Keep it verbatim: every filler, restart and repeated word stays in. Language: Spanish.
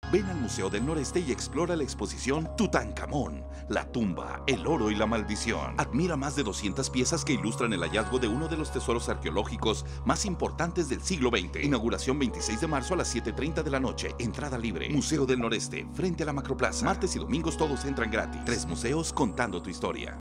Ven al Museo del Noreste y explora la exposición Tutankamón, la tumba, el oro y la maldición. Admira más de doscientas piezas que ilustran el hallazgo de uno de los tesoros arqueológicos más importantes del siglo veinte. Inauguración veintiséis de marzo a las siete y media de la noche. Entrada libre. Museo del Noreste, frente a la Macroplaza. Martes y domingos todos entran gratis. Tres museos contando tu historia.